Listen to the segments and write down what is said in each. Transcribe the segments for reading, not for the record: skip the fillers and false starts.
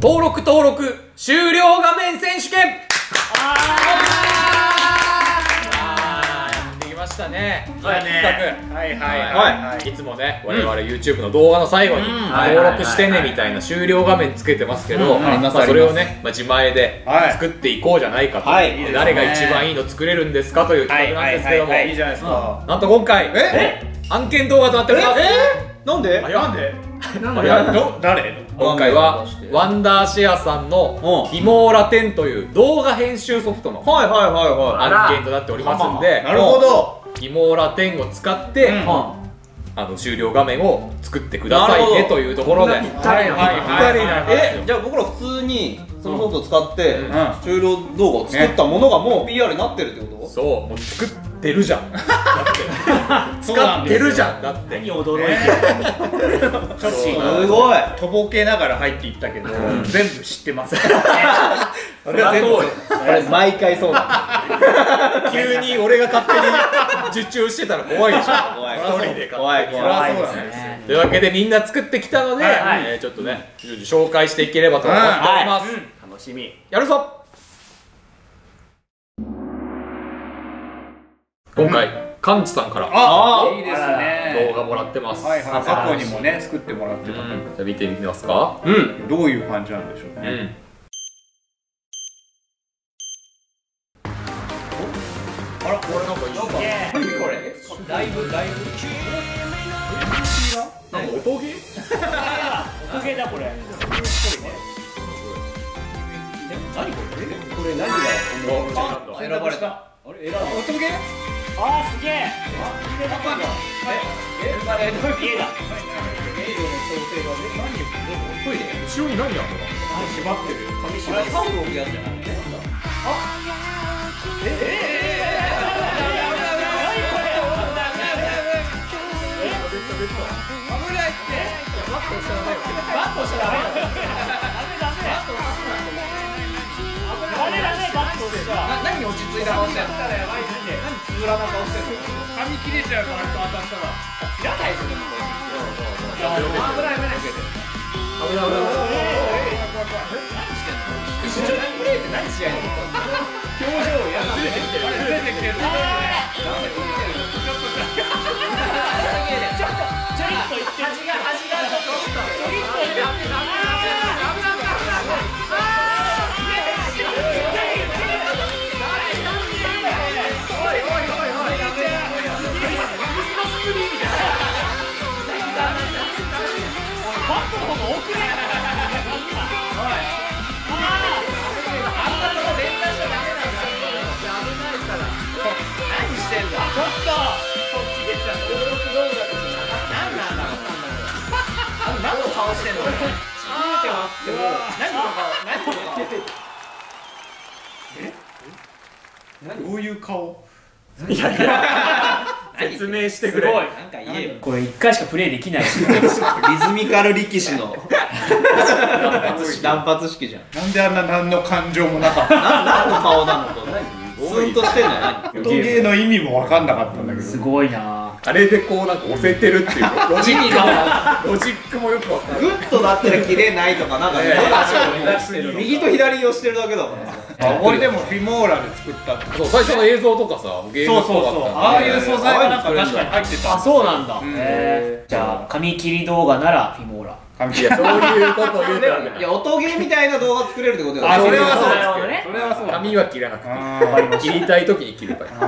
登録終了画面選手権。できましたね。企画。いつもね、我々 YouTube の動画の最後に登録してねみたいな終了画面つけてますけど、それをね、自前で作っていこうじゃないかと。誰が一番いいの作れるるんですかという企画なんですけども、いいじゃないですか。なんと今回案件動画となっております。なんで？誰？今回はワンダーシェアさんのフィモーラ10という動画編集ソフトの案件となっておりますんで、なるほど、フィモーラ10を使って終了画面を作ってくださいねというところで、ぴったりなんですよ。 じゃあ僕ら普通にそのソフトを使って終了動画を作ったものがもう PR になってるってこと？ そう、もう作ってるじゃん。だって使ってるじゃん。だって何驚いてる。 すごいとぼけながら入っていったけど全部知ってます。 それは全部毎回そうだ。 急に俺が勝手に受注してたら怖いでしょ。怖い。というわけでみんな作ってきたので、ちょっとね紹介していければと思っております。 楽しみ。 やるぞ。今回カンチさんからいいですね、 動画もらってます。 過去にもね作ってもらってた。じゃあ見てみますか。 どういう感じなんでしょうね。あら、これなんかいいな。何これ？だいぶなんか音ゲー？ 音ゲーだこれ。何これ？これ何が選ばれた？あれ、音ゲー？あー、すげえ。 トイレ後ろに何あるの？ 縛ってる。紙縛ってる。タオル置くやつじゃない？何落ち着いた顔してるの？何つぶらな顔してるの？髪切れちゃうから当たったら切らないでしょ。危ない。何してんの？プレイって何試合の？表情やって出てきてる。どういう顔？ 説明してくれ。 これ1回しかプレイできない。 リズミカル力士の断髪式じゃん。 なんであんな何の感情もなかった？ 何の顔なのとスーンとしてんのよ。 音ゲーの意味も分かんなかったんだけど。すごいな。 あれでこうなんか押せてるっていうロジックもよく分かる。 グッとなったら切れないとかなんか右と左をしてるだけだからさ。 これでもフィモーラで作ったって。 そう、最初の映像とかさ、ゲームっぽかった。 ああいう素材がなんか確かに入ってた。あ、そうなんだ。じゃあ紙切り動画ならフィモーラ。 いや、そういうことを言うてるわけ。 いや、音ゲーみたいな動画作れるってことだよ。 あ、それはそうです。それはそう。紙は切らなくて切りたい時に切ればいい。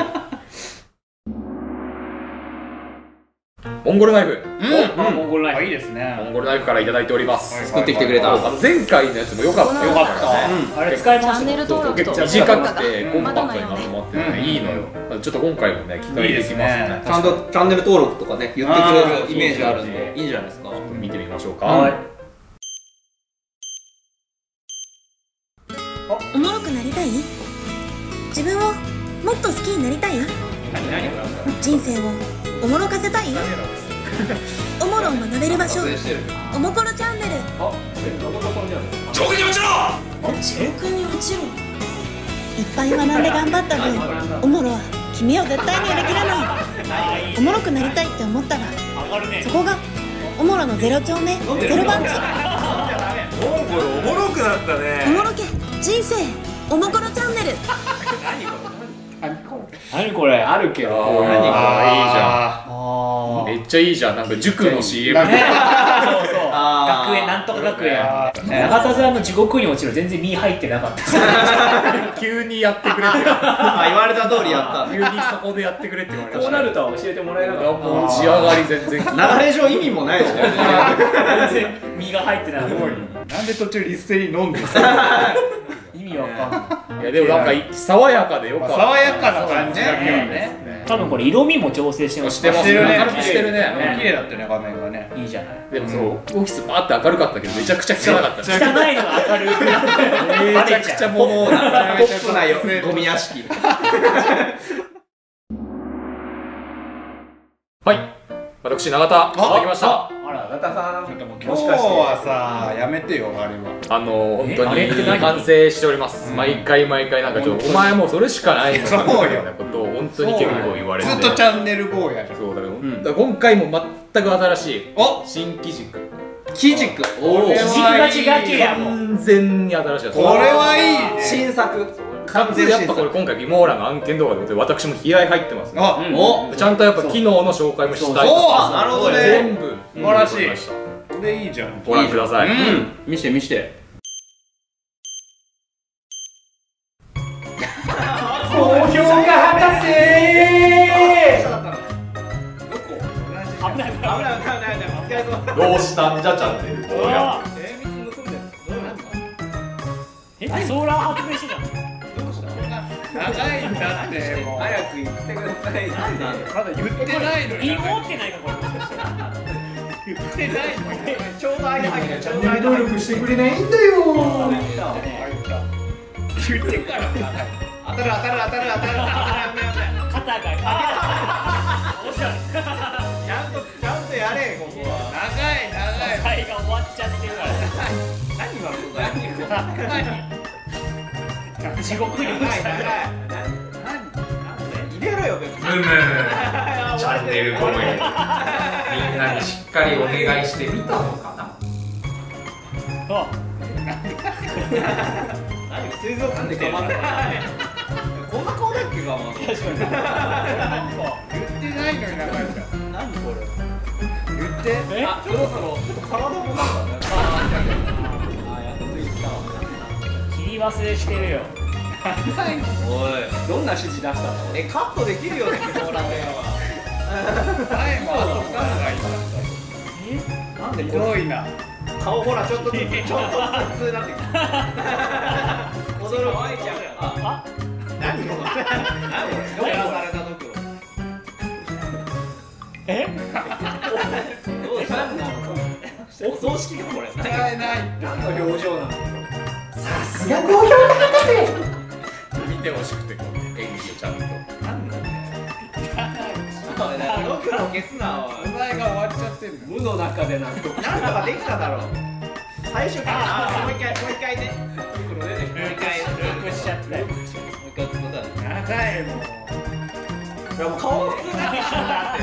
モンゴルナイフ。 モンゴルナイフいいですね。 モンゴルナイフからいただいております。 作ってきてくれた。 前回のやつも良かった。 あれ使いました。 結構短くてコンパクトにまとまってていいのよ。ちょっと今回もね期待できますね。 ちゃんとチャンネル登録とかね言ってくれるイメージあるんでいいんじゃないですか。 見てみましょうか。 おもろくなりたい？自分をもっと好きになりたい？人生をおもろかせたい？おもろを学べる場所、おもころチャンネル。 地獄に落ちろ！ 地獄に落ちろ。いっぱい学んで頑張った分、おもろは君を絶対にやりきらない。おもろくなりたいって思ったら、そこがおもろのゼロ丁目ゼロ番地。 モンゴルおもろくなったね。 おもろけ人生おもころチャンネル。 何これあるけど。 何これいいじゃん。めっちゃいいじゃん。なんか塾の CM。そうそう。 学園なんとか学園。永田さんの地獄に落ちる全然身入ってなかった。 急にやってくれって。 言われた通りやった。 急にそこでやってくれって言われました。 こうなるとは教えてもらえなかった。 もう仕上がり全然。 流れ上意味もないしね。 全然身が入ってなかった。 なんで途中リステリン飲んで意味わかんない。 いやでもなんか爽やかでよかった。 爽やかな感じだけはね。 多分これ色味も調整してます。 してますね。明るくしてるね。 綺麗だったね画面がね。 いいじゃない。 でもそう、オフィスバーって明るかったけどめちゃくちゃ汚かった。 汚いのが明るい。 めちゃくちゃもうポップなよゴミ屋敷。 はい、私永田できました。 あら、永田さん。 ちょっともう今日はさやめてよあれは。 本当に反省しております。毎回なんかちょっとお前もうそれしかないのみたいなことを本当に結構言われて。 ずっとチャンネル坊やじゃん。 そうだから今回も全く新しい新機軸。 機軸。 おお。機軸が違けやもん。 完全に新しい。 これはいいね。 新作。 かつやっぱこれ今回ビモーラの案件動画でことで私も気合入ってますね。ちゃんとやっぱ機能の紹介もしたいとか。 なるほどね。 全部素晴らしい。これいいじゃん。 ご覧ください。 見して見して。 好評が博士。 どうしたんじゃチャンネル。 ソーラー発電所じゃん。 長いんだってもう。 早く言ってください。 まだ言ってないのに。 言い持ってないかこれ。 言ってないのに。 ちょうど間入って。 チャンネル登録してくれないんだよ。言ってから。当たる。 肩が。 ちゃんとやれここは。 長い。 会が終わっちゃってるから。 何今のこと何？ 地獄に落ちた。 入れろよ別に。 チャンネル登録みんなにしっかりお願いしてみたのかな。 何水族館で構ってこんな顔だっけかも。 言ってないのに長いじゃん。 何これ。 言って。 あ、そろそろちょっと体もなんかね。やっと言ったわ。 切り忘れしてるよ。 おい、どんな指示出したの？カットできるよね、こら辺は。 前もなんでひどいな。 顔ほらちょっとずつ普通になってきた。驚く愛ちゃん。あ、何これ？どうやらされたところ。どうしたんだろう。お葬式かこれ。 ない。 何の表情なの？ さすが好評博士。 見てほしくて演技をちゃんと。 なんだね。ドクロ消すなおい。 お前が終わっちゃってる。 無の中でなんとかできただろう。最初からもう一回ね。ドクロ出てきてもう一回ループしちゃって。もう一回作ったね。 長いもう。 いやもう顔が普通になってきたって。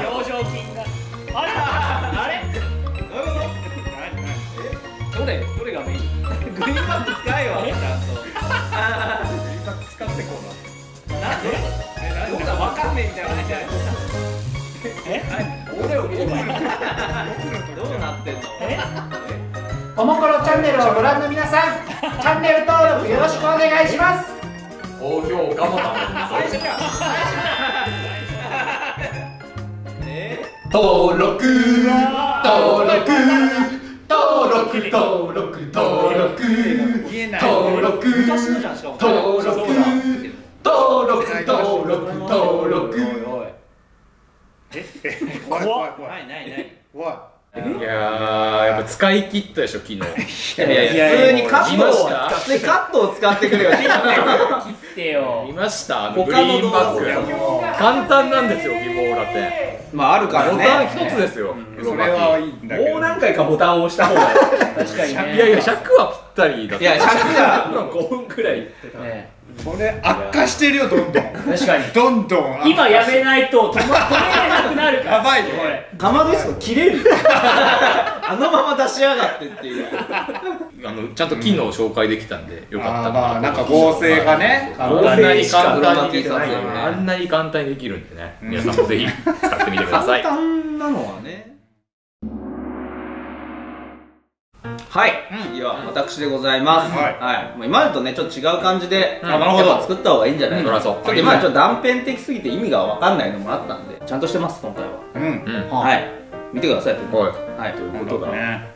表情筋が。あれ？ どういうこと？どれがメイン？グリーンバック使えよちゃんと。 グリーンバック使ってこうな。 なんで？僕らわかんねえみたいな話じゃない。俺を見ればいい。どうなってんの？ おもころチャンネルをご覧の皆さん、チャンネル登録よろしくお願いします。 高評価ボタン。 最初か。 登録。 言えない。 登録。 怖い。怖い。 いやー、やっぱ使い切ったでしょ昨日。 いや普通にカットを使ってくれよ。 切ってよ。 見ましたグリーンバック。簡単なんですよビモーラって。 まああるからね。 ボタン一つですよ。 それはいいんだけど。 もう何回かボタンを押した方がいい。 確かにね。 いや100はぴったりだった。 いや100じゃ 5分くらい言ってた。 これ悪化してるよ、どんどん。 確かにどんどん今やめないと止めれなくなるから。 やばいよこれかまどスト切れるあのまま出しやがってっていう。 ちゃんと機能を紹介できたんでよかったかな。 なんか合成がね、 あんなに簡単にできるあんなに簡単にできるんでね、皆さんもぜひ使ってみてください。 簡単なのはね。はい、いや、私でございます。はい、もう今までとね、ちょっと違う感じで、やっぱ作った方がいいんじゃないかな。ちょっと今はちょっと断片的すぎて意味が分かんないのもあったんで、ちゃんとしてます、今回は。はい、見てください。はい、ということだ。あ、や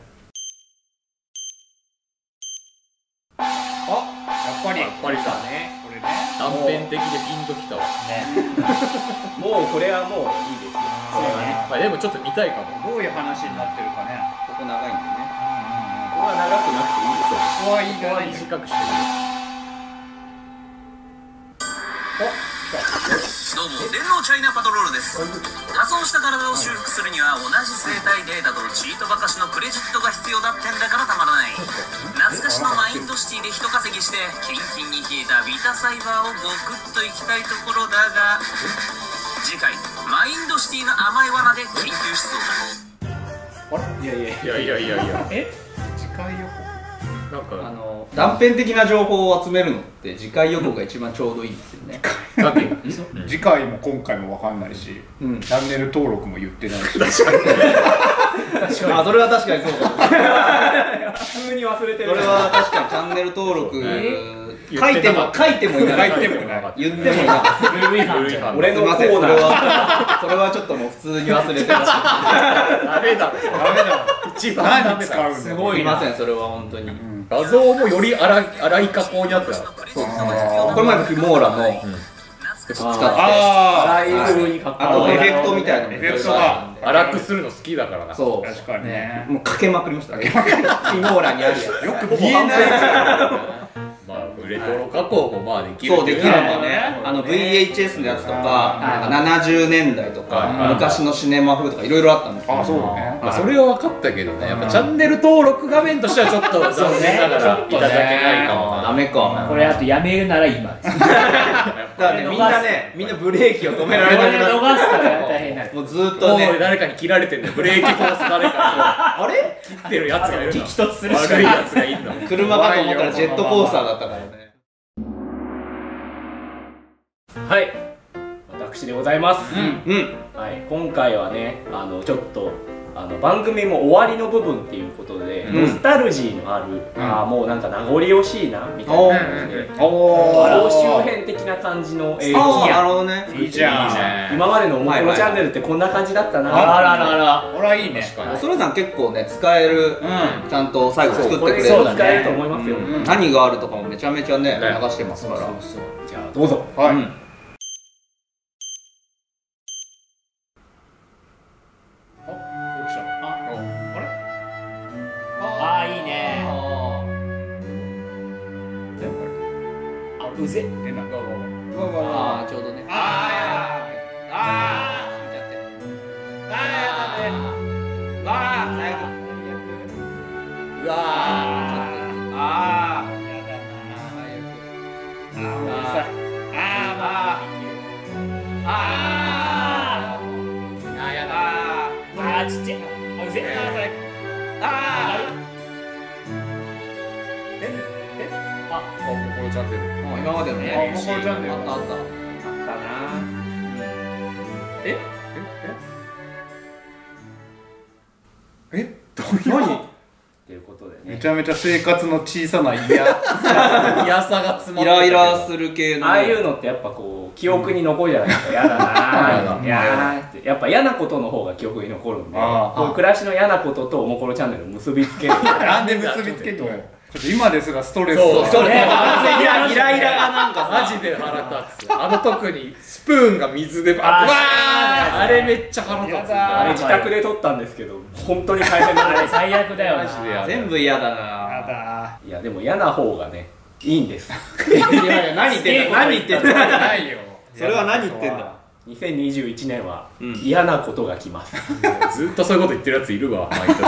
っぱりだね。これね。 断片的でピンときたわ。 もうこれはもういいですよ。それはね。 でもちょっと見たいかも。 どういう話になってるかね。 ここ長いんでね。 ここは長くなくていいですよ。 ここはいいから短くしてる。 どうも、電脳チャイナパトロールです。仮装した体を修復するには同じ生態データとチートばかしのクレジットが必要だってんだからたまらない。懐かしのマインドシティで人稼ぎしてキンキンに冷えたビタサイバーをゴクッといきたいところだが、次回マインドシティの甘い罠で緊急出動だ。 あれ、 いや次回予告なんか断片的な情報を集めるのって次回予告が一番ちょうどいいですよね。 次回も今回も分かんないし、チャンネル登録も言ってないし。 確かに。あ、それは確かにそうだ。 普通に忘れてる。 それは確かにチャンネル登録書いてもいない。言ってもいない。 俺のコーナー。 それはちょっともう普通に忘れてました。 ダメだ。一番ダメだ。 すごい。すいません、それは本当に。 画像もより荒い加工になってた。 これまでフィモーラの使って、あとエフェクトみたいなのエフェクトが荒くするの好きだからな。 そう、 確かにね。 もうかけまくりましたね。フィモーラにあるやつ。 よく見えない。 まあレトロ加工もまあできる。 そうできるもんね。VHS のやつとか70年代とか昔のシネマ風とかいろいろあったんですよ。 あ、そうね。 それは分かったけどね、やっぱチャンネル登録画面としてはちょっと残念ながらいただけないかもな。 ダメか。 これあとやめるなら今です。 だからね、みんなブレーキを止められなくなる。 逃すから大変なる。 もうずっとね、 誰かに切られてんの。ブレーキコース誰か。 あれ切ってるやつがいるの。 激突するしか悪いやつがいるの。 車かと思ったらジェットコースターだったからね。 はい、私でございます。はい、今回はね、ちょっと番組も終わりの部分っていうことで、ノスタルジーのある、もうなんか名残惜しいなみたいな感じで、総集編的な感じの映画。 なるほどね。 いいじゃん。 今までのおもころチャンネルってこんな感じだったな。 あら。これはいいね。 それさん結構ね、使える、ちゃんと最後作ってくれる。 そう使えると思いますよ。 何があるとかもめちゃめちゃね、流してますから。 じゃあどうぞ。 はい。 あ、いいね。うぜ。 ああ、ちょうどね。今までのね、 チャンネルあったな。 どういう何？ ということでね。 めちゃめちゃ生活の小さな嫌さが詰まってイライラする系の。 ああいうのってやっぱこう記憶に残るじゃないですか。嫌だな。やっぱ嫌なことの方が記憶に残るんで、暮らしの嫌なこととおもころチャンネル結びつける。 なんで結びつけるの？ちょっと今ですらストレスを。 そうね。イライラがなんかマジで腹立つ。特にスプーンが水であれめっちゃ腹立つ。 あれ自宅で撮ったんですけど、本当に大変だ。あれ最悪だよな。 全部嫌だな。 いやでも嫌な方がね、いいんです。 何言ってんだ。何言ってんだ。 ないよ。 それは何言ってんだ。 2021年は嫌なことが来ます。 ずっとそういうこと言ってるやついるわ、毎年。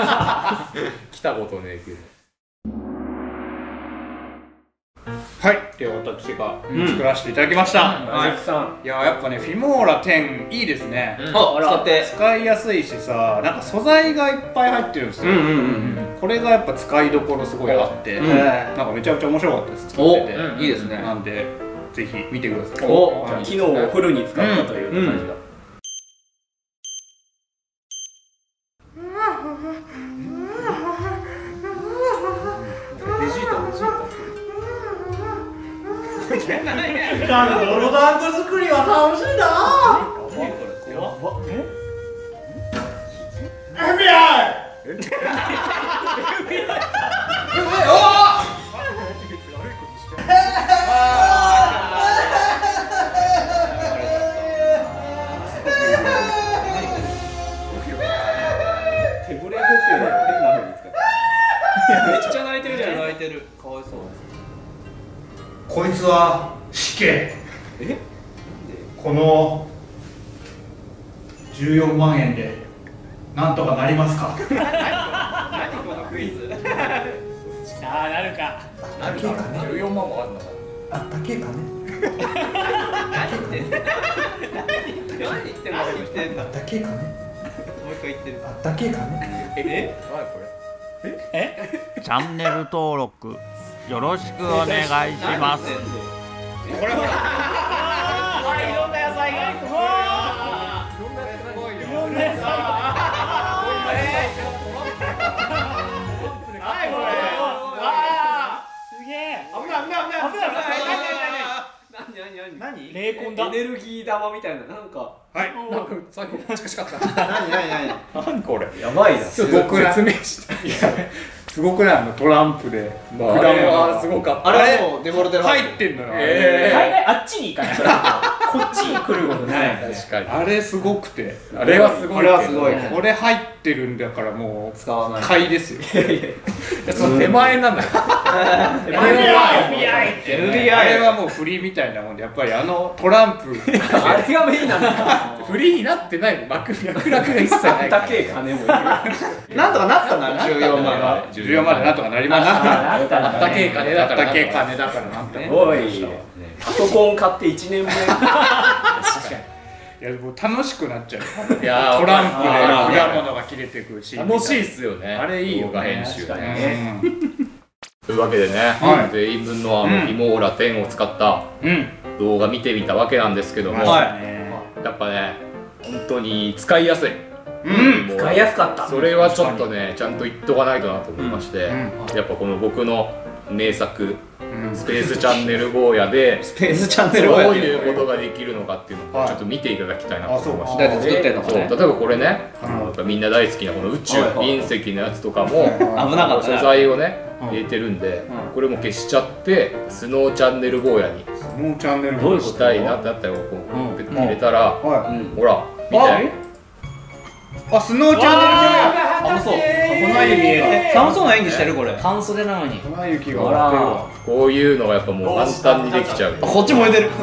来たことねえけど。 はい。 て私が作らせていただきました。いややっぱねフィモーラ10いいですね。使いやすいしさ、なんか素材がいっぱい入ってるんですよ。これがやっぱ使いどころすごいあって、なんかめちゃめちゃ面白かったです。作ってていいですね。なんでぜひ見てください。 機能をフルに使ったという感じが。 泥団子作りは楽しいな。 手ぶれ補正を変な風に使って。めっちゃ泣いてるじゃん。泣いてる。かわいそう。 こいつは死刑。この14万円でなんとかなりますか。 何このクイズ。 ああなるか。 なるかね。14万もあるのか。 あったけかね。 何言ってんの。何言ってんの。 あったけかね。 もう一回言ってる。 あったけかね。 何これ。 チャンネル登録よろしくお願いします。 これほら。 いろんな野菜が。いろんな野菜が。 何？ 霊魂だ。 エネルギー玉みたいななんか。 はい。 なんか最後近しかった。 何これ。 やばいな。 すごく説明して。すごくないトランプで。 あれはすごかった。 あれもうデフォルトで入ってんのよ。 大概あっちに行かない。こっちに来ることない。 確かに。 あれすごくて。 あれはすごい。 これはすごい。 これ入ってるんだからもう使わない。 買いですよ。 その手前なんだよ。 FBI あれはもうフリーみたいなもんで、やっぱりトランプあれがメインなんだ。 フリーになってないの。脈絡が一切ない。 高え金もいる。 なんとかなったな。14万は。 14万でなんとかなりました。 あったけえ金だから。 あったけえ金だからなんて。 おい。パソコン買って1年分。確かに。 いやもう楽しくなっちゃう。 いやトランプで果物が切れてくし。 楽しいっすよね。 あれいいよ。 動画編集ね。というわけでね、全員分のフィモーラ10を使った動画見てみたわけなんですけども、やっぱね本当に使いやすい。 使いやすかった。 それはちょっとねちゃんと言っとかないとなと思いまして、やっぱこの僕の名作スペースチャンネル坊やでスペースチャンネル坊やどういうことができるのかっていうのをちょっと見ていただきたいなと思いました。 例えばこれね、みんな大好きなこの宇宙隕石のやつとかも危なかった素材をね入れてるんで、これも消しちゃってスノーチャンネル坊やにしたいなってなったらこう入れたら、ほら見て。 あ、スノーチャンネル坊や。 寒そう。寒そうな演技してるこれ。 半袖なのに。 粉雪が割ってるわ。 こういうのがやっぱもう簡単にできちゃう。 こっち燃えてる。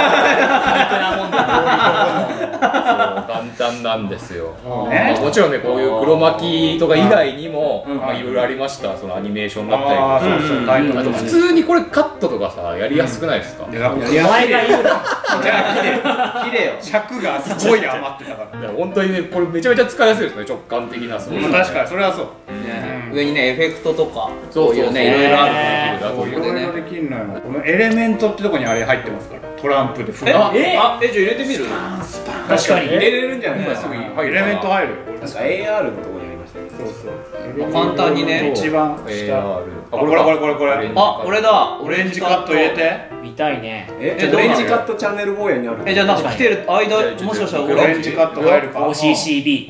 簡単なんですよ。もちろんねこういう黒巻きとか以外にもいろいろありました。そのアニメーションだったりとか、あと普通にこれカットとかさやりやすくないですか？ やりやすい。 綺麗よ。 尺がすごい余ってたから。 本当にねこれめちゃめちゃ使いやすいですね。直感的なそう。 確かにそれはそう。 上にねエフェクトとかそういうねいろいろある。 いろいろできるのよ。このエレメントってとこにあれ入ってますから。トランプでじゃあ入れてみる？ 確かに入れれるんじゃないですか。 エレメント入る。 なんか AR のところにありましたね。 そう簡単にね。 一番下。これ。 あ、これだ。 オレンジカット入れて。 見たいね。 オレンジカットチャンネル坊やにある。 じゃあなんか来てる間もしかしたらオレンジカット入るか。 OCCB。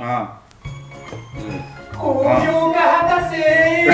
工業が果たせ。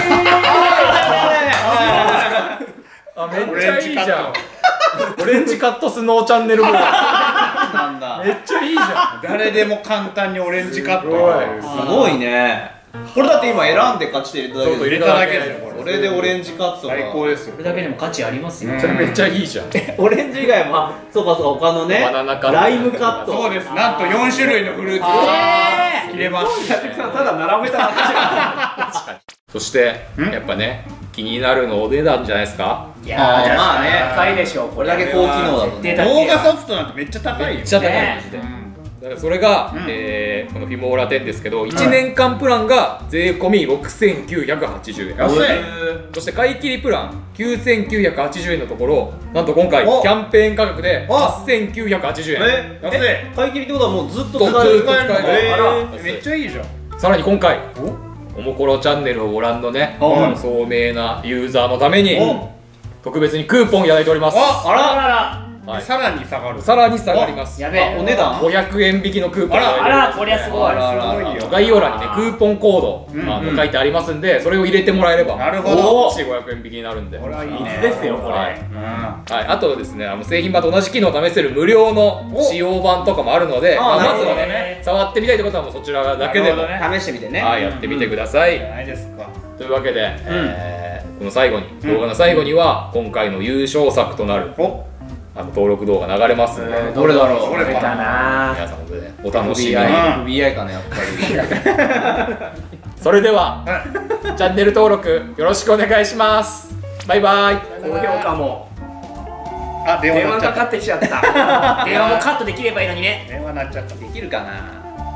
あ、めっちゃいいじゃん。オレンジカットスノーチャンネル坊や。 なんだ。 めっちゃいいじゃん。 誰でも簡単にオレンジカット。 すごいね。これだって今選んで勝ちで入れただけですよ。それでオレンジカット最高ですよ。 これだけでも価値ありますよ。 めっちゃいいじゃん。 オレンジ以外もそうか他のねライムカット。 そうです。なんと4種類のフルーツが切れます。 ただ並べただけじゃん。 そしてやっぱね気になるのお値段じゃないですか。 いやーまあね高いでしょう。これだけ高機能だとね。 動画ソフトなんてめっちゃ高いよ。 めっちゃ高いマジで。だからそれが、このフィモーラ10ですけど、1年間プランが税込み6980円。 安い。 そして買い切りプラン9980円のところ、なんと今回キャンペーン価格で8980円。 安い。買い切りってことはもうずっと使えるの？ めっちゃいいじゃん。 さらに今回おもころチャンネルをご覧のね、聡明なユーザーのために特別にクーポンいただいております。 あら、さらに下がる。 さらに下がります。 やべえ。 お値段 500円引きのクーポン。 あら、こりゃすごい。 概要欄にねクーポンコード書いてありますんで、それを入れてもらえればなるほど 500円引きになるんで。 これはいいね。 ですよこれ。 あとですね、製品版と同じ機能を試せる無料の使用版とかもあるので、まずはね触ってみたいってことはもうそちらだけでも試してみてね。 やってみてください。 じゃないですか。 というわけで、この最後に動画の最後には今回の優勝作となる登録動画流れますんで、 どれだろう。 どれかな。 皆さんでお楽しみに。 FBI かなやっぱり。 それではチャンネル登録よろしくお願いします。バイバイ。 高評価も。 あ、電話かかってきちゃった。電話もカットできればいいのにね。 電話鳴っちゃった。 できるかな。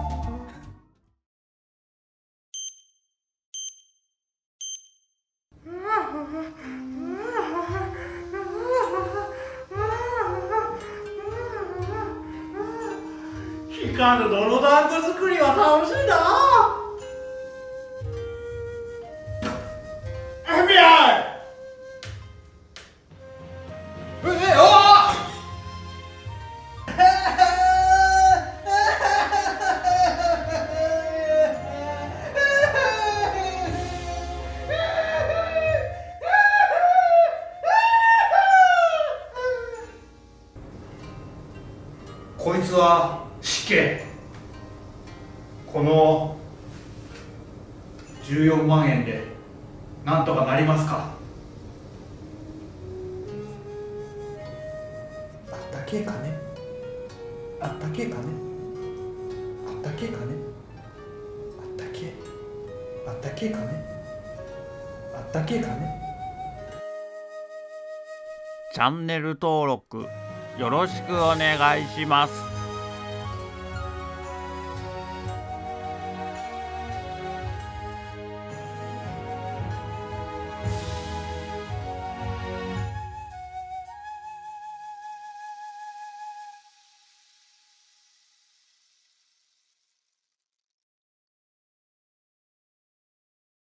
光る泥団子作りは楽しいな。FBI！ こいつは死刑。この14万円でなんとかなりますか。 あったけえかね、あったけえかね、あったけえかね、あったけえ、あったけえかね、あったけえかね。 チャンネル登録よろしくお願いします。